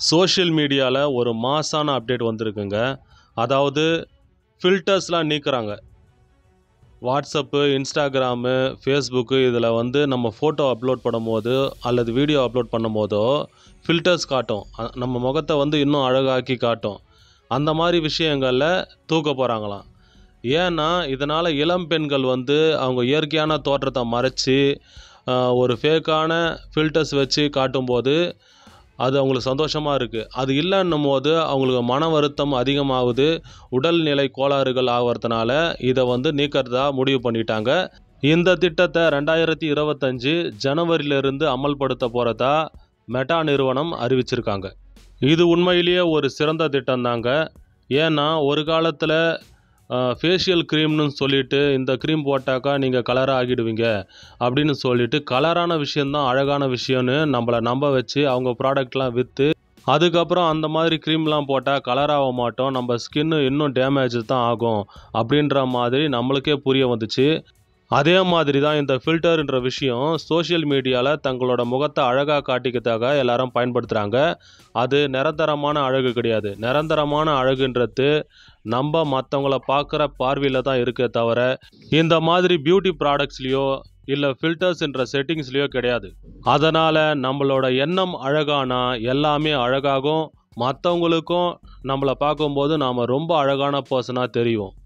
Social மீடியாவில் ஒரு மாசான அப்டேட் வந்திருக்குங்க. அதாவது ஃபில்டர்ஸ்லாம் நீக்குறாங்க. வாட்ஸ்அப்பு, இன்ஸ்டாகிராமு, ஃபேஸ்புக்கு இதில் நம்ம ஃபோட்டோ அப்லோட் பண்ணும்போது அல்லது வீடியோ அப்லோட் பண்ணும்போதோ ஃபில்டர்ஸ் காட்டும். நம்ம முகத்தை இன்னும் அழகாக்கி காட்டும். அந்த மாதிரி விஷயங்களில் தூக்க போகிறாங்களாம். ஏன்னா இதனால் இளம் பெண்கள் அவங்க இயற்கையான தோற்றத்தை மறைச்சி ஒரு ஃபேக்கான ஃபில்டர்ஸ் வச்சு காட்டும்போது அது அவங்களுக்கு சந்தோஷமாக இருக்குது. அது இல்லைன்னும் போது அவங்களுக்கு மன வருத்தம் அதிகமாகுது. உடல்நிலை கோளாறுகள் ஆகிறதுனால இதை நீக்கிறதா முடிவு பண்ணிட்டாங்க. இந்த திட்டத்தை 2025 ஜனவரியிலிருந்து அமல்படுத்த போகிறதா மெட்டா நிறுவனம் அறிவிச்சிருக்காங்க. இது உண்மையிலேயே ஒரு சிறந்த திட்டம் தாங்க. ஏன்னா ஒரு காலத்தில் ஃபேஷியல் க்ரீம்னு சொல்லிட்டு இந்த க்ரீம் போட்டாக்கா நீங்கள் கலராக ஆகிடுவீங்க அப்படின்னு சொல்லிட்டு கலரான விஷயந்தான் அழகான விஷயம்னு நம்மளை நம்ப வச்சு அவங்க ப்ராடக்ட்லாம் விற்று அதுக்கப்புறம் அந்த மாதிரி க்ரீம்லாம் போட்டால் கலராக மாட்டோம், நம்ம ஸ்கின்னு இன்னும் டேமேஜ் தான் ஆகும் அப்படின்ற மாதிரி நம்மளுக்கே புரிய வந்துச்சு. அதே மாதிரி தான் இந்த ஃபில்டர்ன்ற விஷயம் சோஷியல் மீடியாவில் தங்களோட முகத்தை அழகாக காட்டிக்கிறதுக்காக எல்லாரும் பயன்படுத்துகிறாங்க. அது நிரந்தரமான அழகு கிடையாது. நிரந்தரமான அழகுன்றது நம்ம மற்றவங்கள பார்க்குற பார்வையில் தான் இருக்கே தவிர இந்த மாதிரி பியூட்டி ப்ராடக்ட்ஸ்லேயோ இல்லை ஃபில்டர்ஸ்ன்ற செட்டிங்ஸ்லேயோ கிடையாது. அதனால் நம்மளோட எண்ணம் அழகானா எல்லாமே அழகாகும். மற்றவங்களுக்கும் நம்மளை பார்க்கும்போது நாம் ரொம்ப அழகான பர்சனாக தெரியும்.